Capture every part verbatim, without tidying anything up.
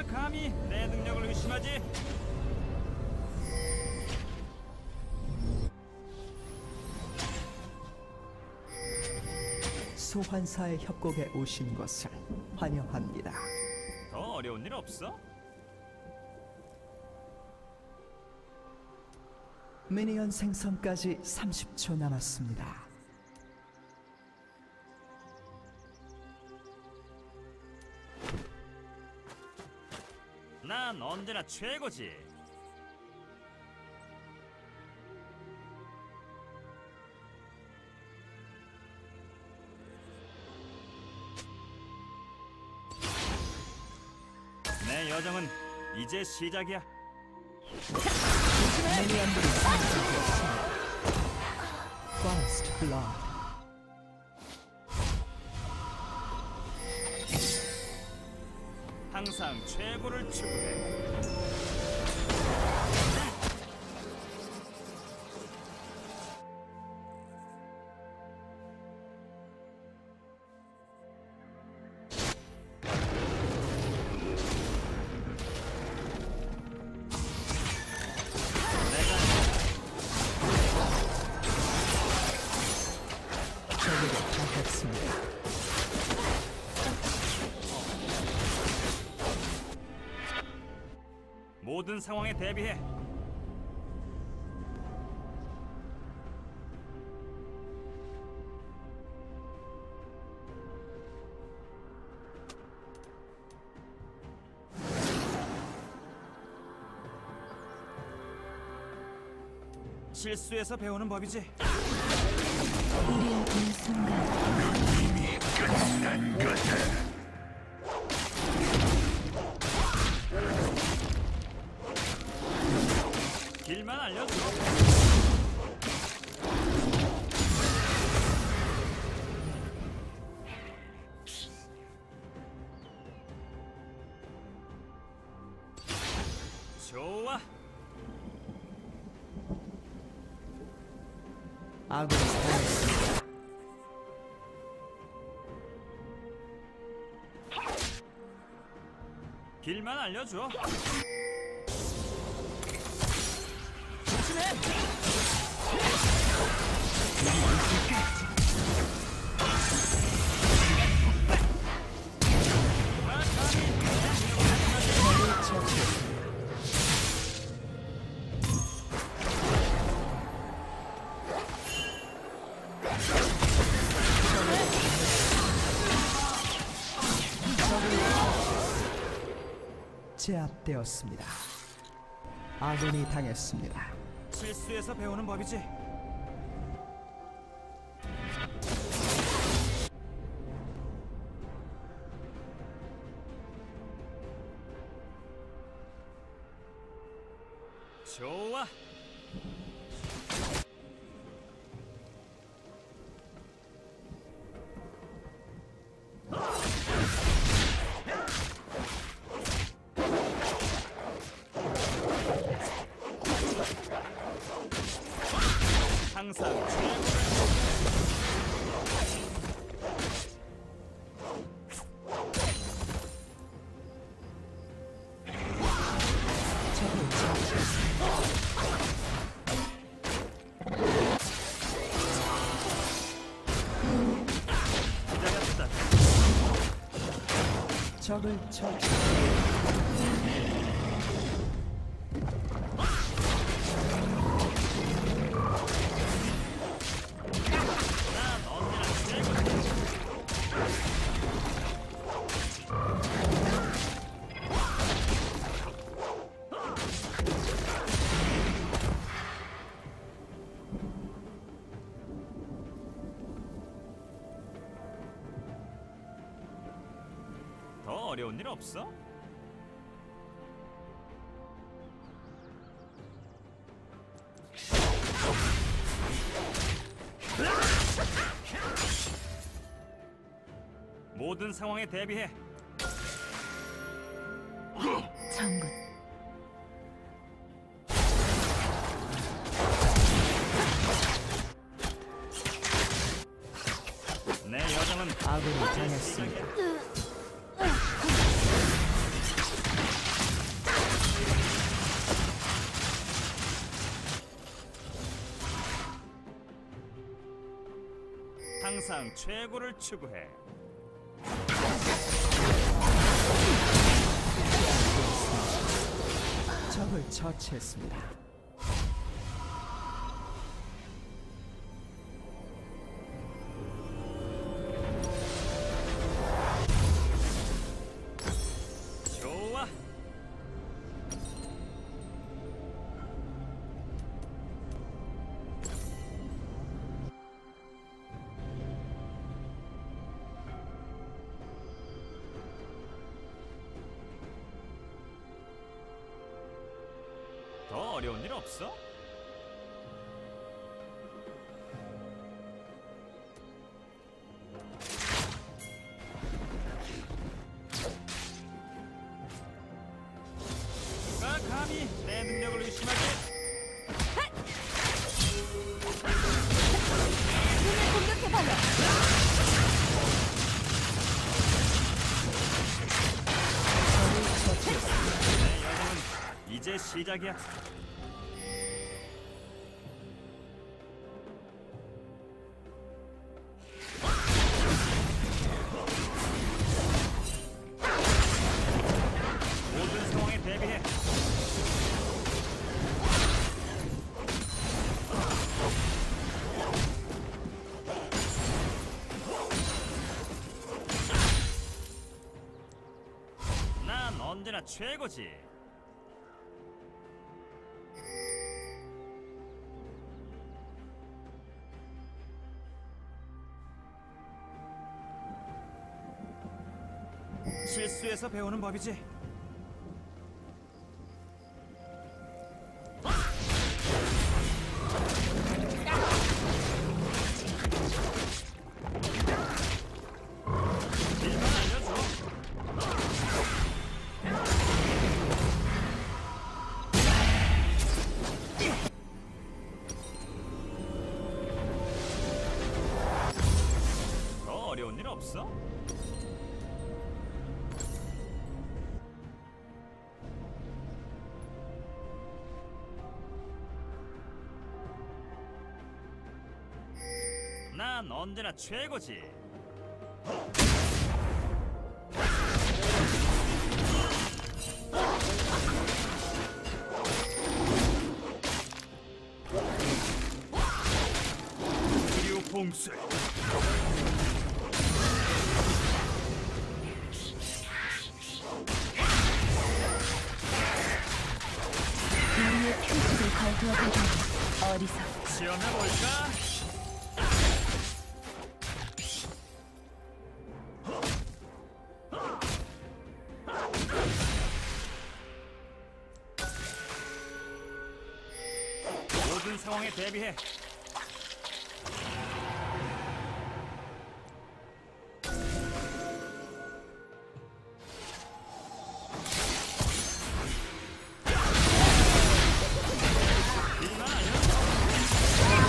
누가 감히 내 능력을 의심하지? 소환사의 협곡에 오신 것을 환영합니다. 더 어려운 일 없어? 미니언 생성까지 삼십 초 남았습니다. 난 언제나 최고지. 내 여정은 이제 시작이야. 미니언들이 생성되었습니다. First Blood. 항상 최고를 추구해. 적에게 당했습니다. 모든 상황에 대비해. 실수에서 배우는 법이지. 우리의 이 순간 이미 끝난 거다. 길만 알려줘. 좋아. 아군이 당했습니다. 길만 알려줘. 제압되었습니다. 아군이 당했습니다. 실수에서 배우는 법이지. 좋아. 항상 최고를. 적을 처치했습니다. 기다렸다. 적을 처치. 난 언제나 최고지. 더 어려운 일 없어? 모든 상황에 대비해. 정군 내 여정은 아군이 이제 당했습니다. 시작이야. 항상 최고를 추구해. 적을 처치했습니다. 좋아. 더 어려운 일 없어? 누가 감히 내 능력을 의심하지? 눈을 공격해봐요. 내 여정은 이제 시작이야. 모든 상황에 대비해. 난 언제나 최고지. 실수에서 배우는 법이지. 일만 알려줘. 더 어려운 일 없어? 난 언제나 최고지. 그리고 봉쇄. 우리의 표식을 거두어보다니 어리석. 시험해볼까? 모든 상황에 대비해. 일만 알려줘.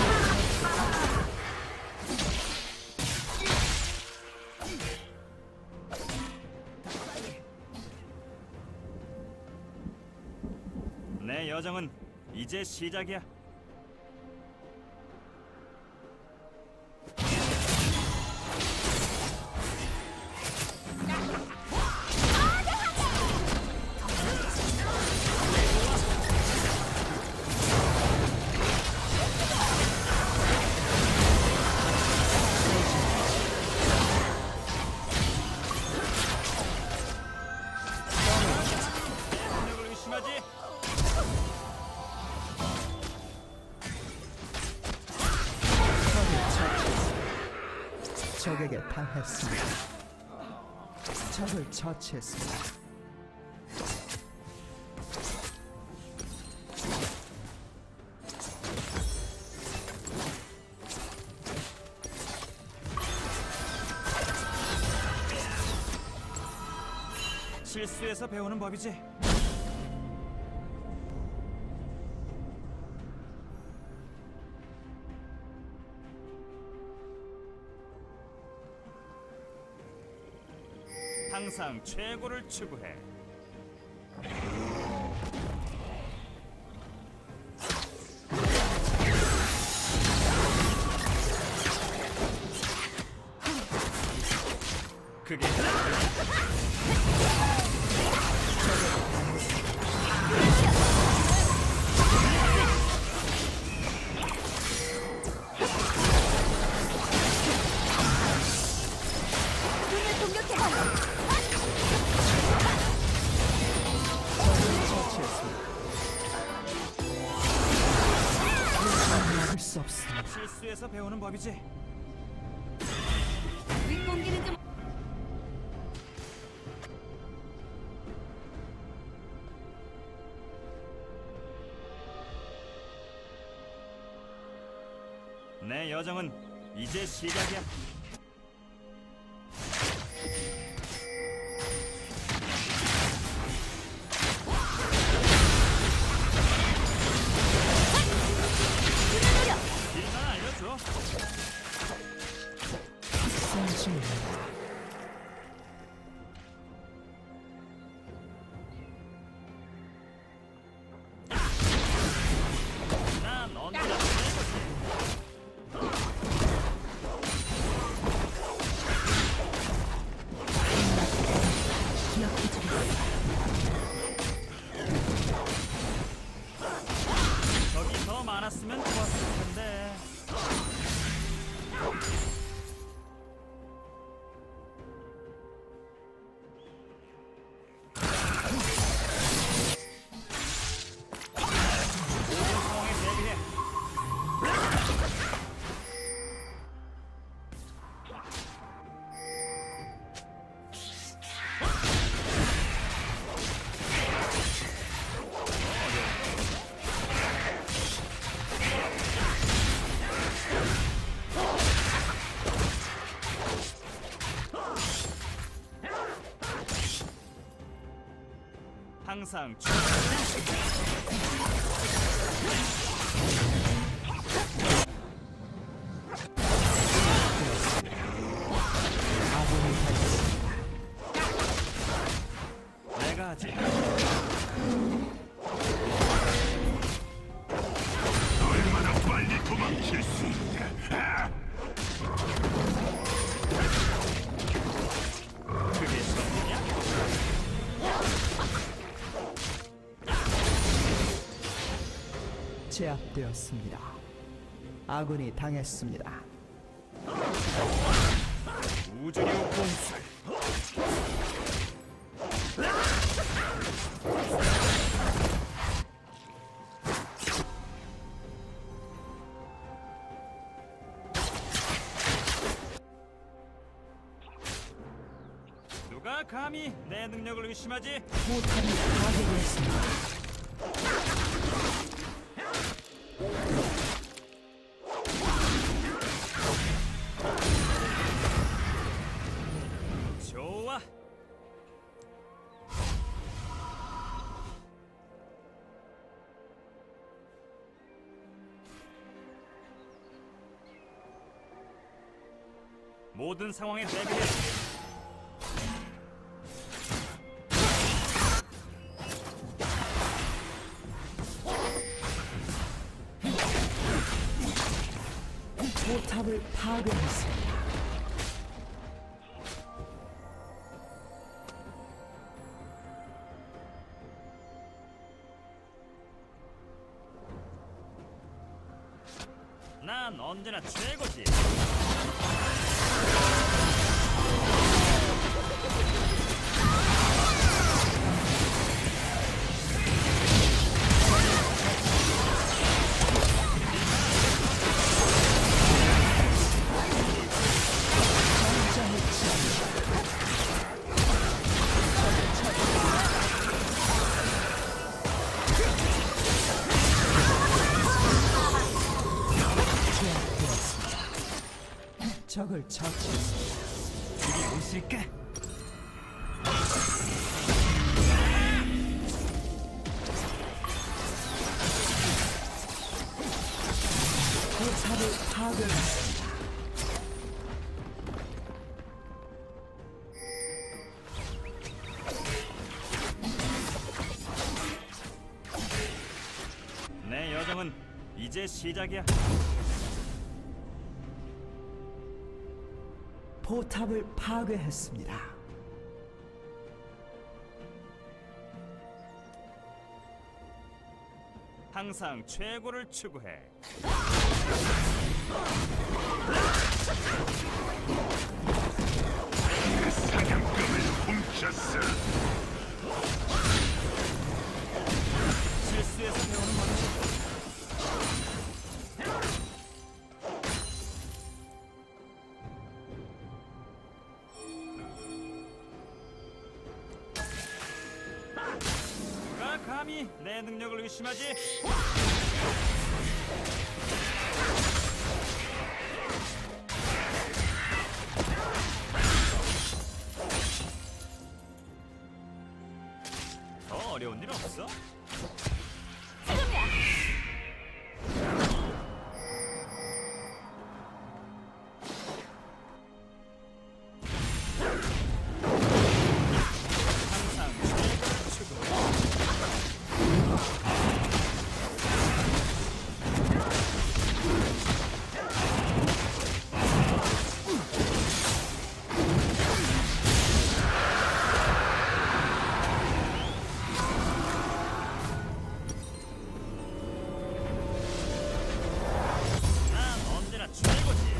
내 여정은 이제 시작이야. 능력을 의심하지? 적에게 당했습니다. 적을 처치했습니다. 실수에서 배우는 법이지. 항상 최고를 추구해. 눈을 공격해봐요. 적을 처치했습니다. 막을 수 없습니다. 실수에서 배우는 법이지. 윗공기는 좀 내 여정은 이제 시작이야. 길만 알려줘. 성중입니다. 난 언제나 최고지. 기억해주겠어. 적이 더 많았으면 좋았을 텐데. 모든 상황에 대비해. 항상 주... 아군이 달렸습니다. 내가 하지. 얼마나 빨리 도망칠 수 있냐? 아! 그게 성공이야? 제압되었습니다. 아군이 당했습니다. 우주류 공술. 누가 감히 내 능력을 의심하지? 포탑이 파괴되었습니다. 좋아. 모든 상황에 대비해. 포탑을 파괴했습니다. 난 언제나 최고지. 적을 처치했습니다. 이리 오실까? 포탑을 파괴했습니다. 내 여정은 이제 시작이야. 포탑을 파괴했습니다. 항상 최고를 추구해. 사냥감을 훔쳤어. 실수에서 배우는 거지. 누가 감히 내 능력을 의심하지? 더 어려운 일 없어? 지금이야. 항상 최고를 추구해. 난 언제나 최고지.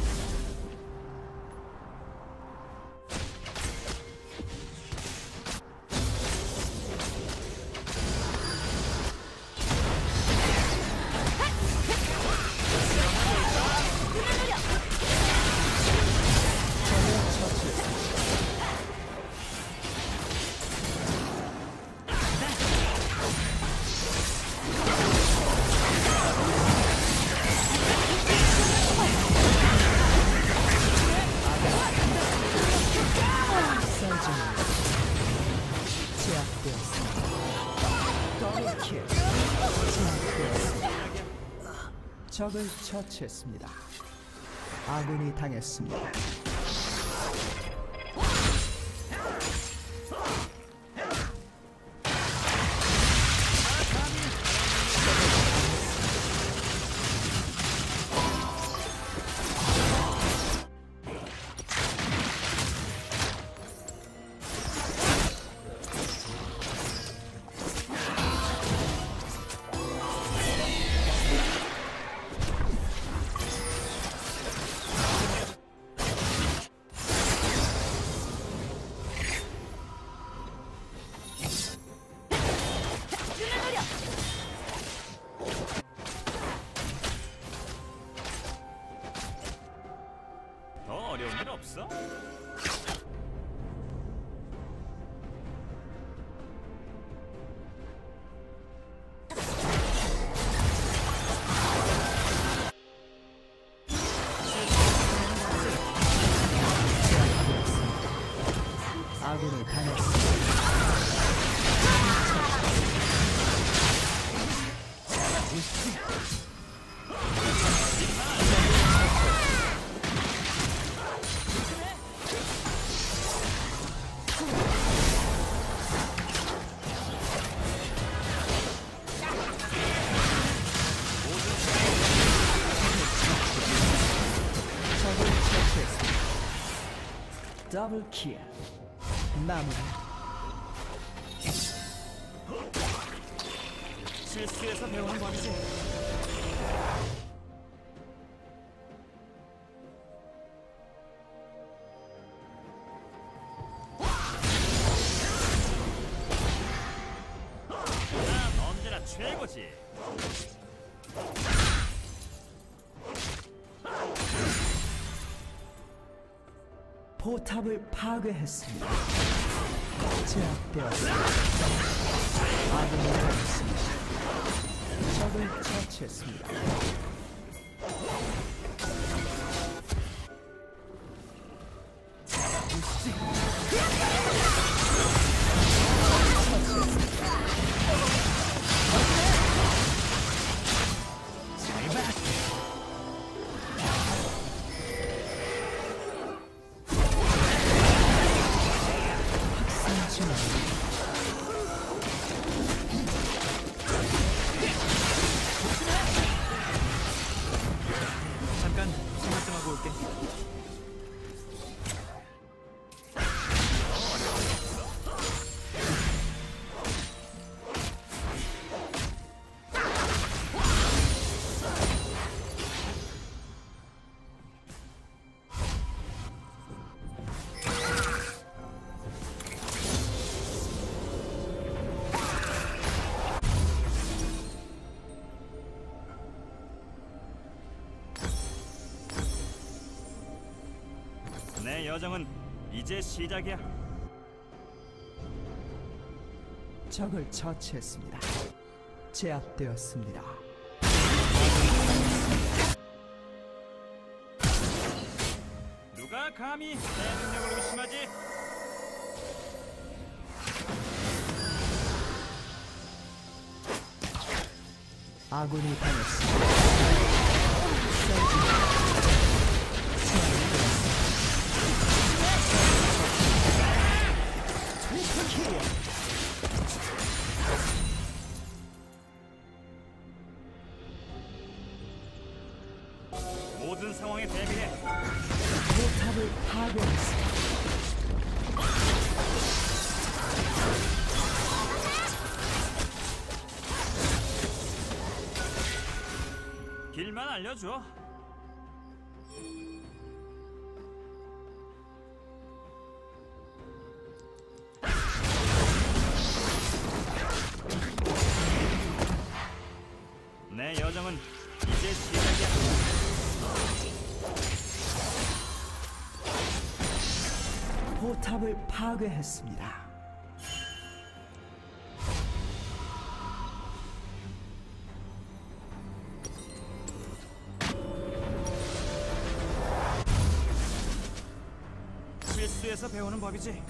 설정이 제압되었습니다. 더블킬. 제압되었습니다. 적을 처치했습니다. 아군이 당했습니다. 더 어려운 일 없어? 아군이 당했습니다. 적을 처치했습니다. 더블킬. 마무리. 실수에서 배우는 법이지. 난 언제나 최고지. 포탑을 파괴했습니다. 제압되었습니다. 아군이 당했습니다. 적을 처치했습니다. 잠깐 생각 좀 하고 올게. 내 여정은 이제 시작이야. 적을 처치했습니다. 제압되었습니다. 누가 감히 내 능력을 의심하지? 아군이 당했습니다. 모든 상황에 대비해. 포탑을 파괴했습니다. 길만 알려줘. 내 여정은 이제 시작이야. 포탑을 파괴했습니다. 실수에서 배우는 법이지.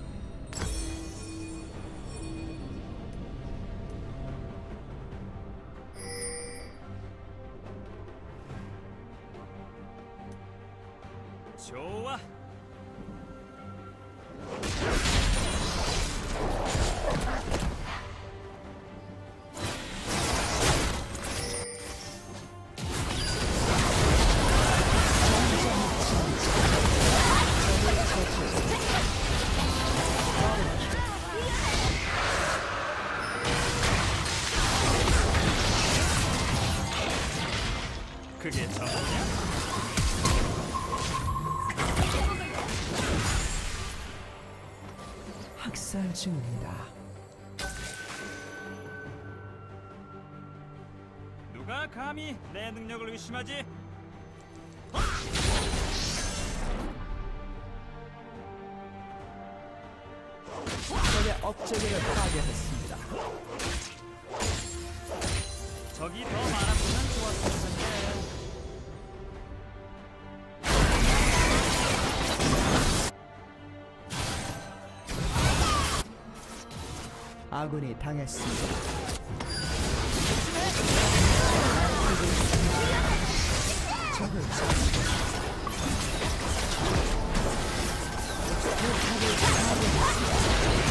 좋아. 그게 전부냐? 학살 중입니다. 누가 감히 내 능력을 의심하지? 적의 업체계를 파괴했습니다. 적이 더 많았으면 좋았을 텐데. 아군이 당했습니다. 적을 처치했습니다. 포탑을 파괴했습니다.